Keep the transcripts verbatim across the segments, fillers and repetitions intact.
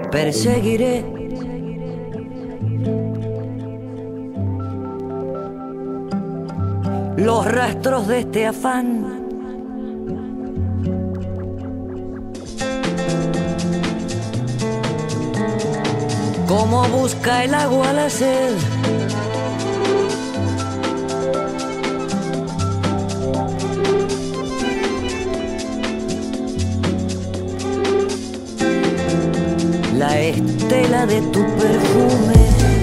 perseguiré. Los rastros de este afán. Como busca el agua la sed. La estela de tu perfume.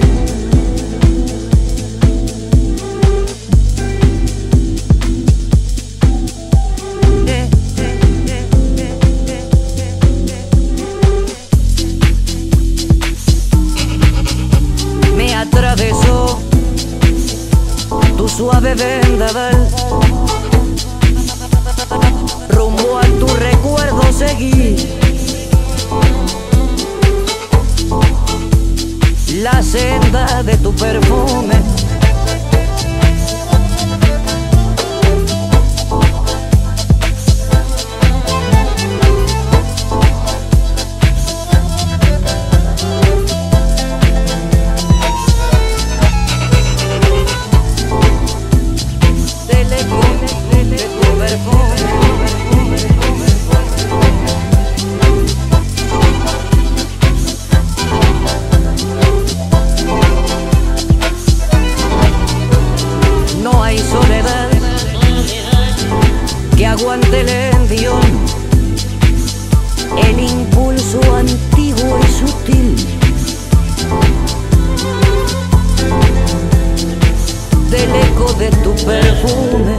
Me atravesó tu suave vendaval. Rumbo a tu recuerdo seguí. La senda de tu perfume. Del eco de tu perfume. Soledad que aguante el envión, el impulso antiguo y sutil del eco de tu perfume.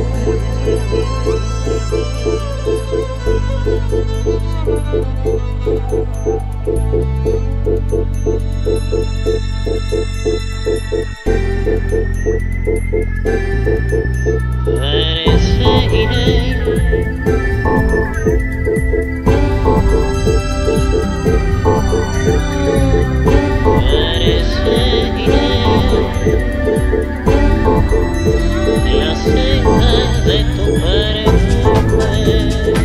La senda de tu perfume.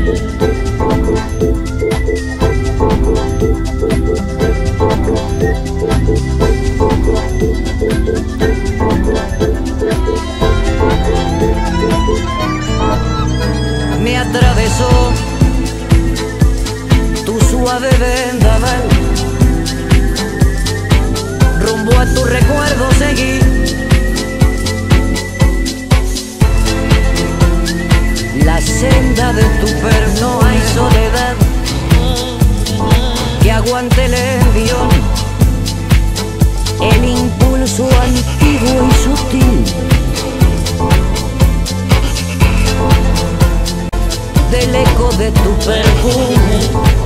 Me atravesó tu suave vendaval. Rumbo a tu recuerdo seguí. La senda de tu perfume. No hay soledad que aguante el envión, el impulso antiguo y sutil del eco de tu perfume.